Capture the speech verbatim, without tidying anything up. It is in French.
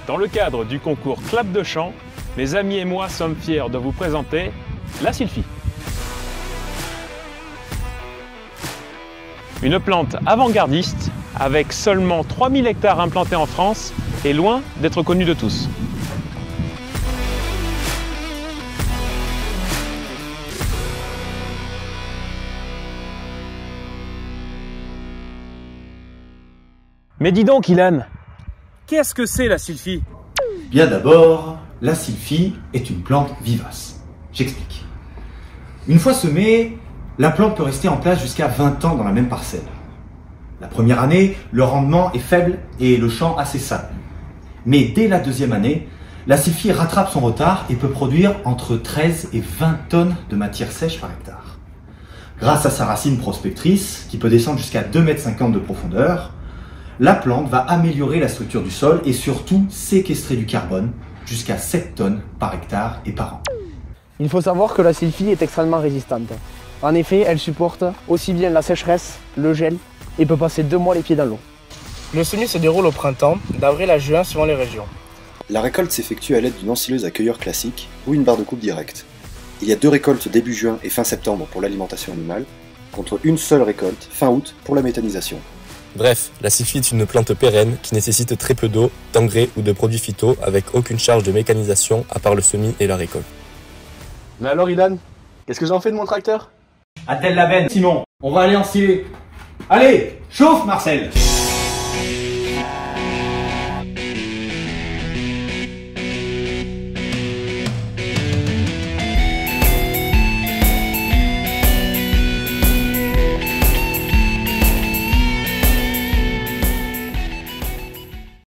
Dans le cadre du concours Clap de chant, mes amis et moi sommes fiers de vous présenter la Sylphie. Une plante avant-gardiste avec seulement trois mille hectares implantés en France et loin d'être connue de tous. Mais dis donc Ilan, qu'est-ce que c'est la Sylphie? Bien d'abord, la Sylphie est une plante vivace. J'explique. Une fois semée, la plante peut rester en place jusqu'à vingt ans dans la même parcelle. La première année, le rendement est faible et le champ assez sale. Mais dès la deuxième année, la Sylphie rattrape son retard et peut produire entre treize et vingt tonnes de matière sèche par hectare. Grâce à sa racine prospectrice, qui peut descendre jusqu'à deux mètres cinquante de profondeur, la plante va améliorer la structure du sol et surtout séquestrer du carbone jusqu'à sept tonnes par hectare et par an. Il faut savoir que la Sylphie est extrêmement résistante. En effet, elle supporte aussi bien la sécheresse, le gel et peut passer deux mois les pieds dans l'eau. Le semis se déroule au printemps, d'avril à juin suivant les régions. La récolte s'effectue à l'aide d'une ensileuse à cueilleur classique ou une barre de coupe directe. Il y a deux récoltes début juin et fin septembre pour l'alimentation animale, contre une seule récolte fin août pour la méthanisation. Bref, la Sylphie est une plante pérenne qui nécessite très peu d'eau, d'engrais ou de produits phyto avec aucune charge de mécanisation à part le semis et la récolte. Mais alors Ilan, qu'est-ce que j'en fais de mon tracteur? Attelle la benne, Simon, on va aller ensiler. Allez, chauffe Marcel!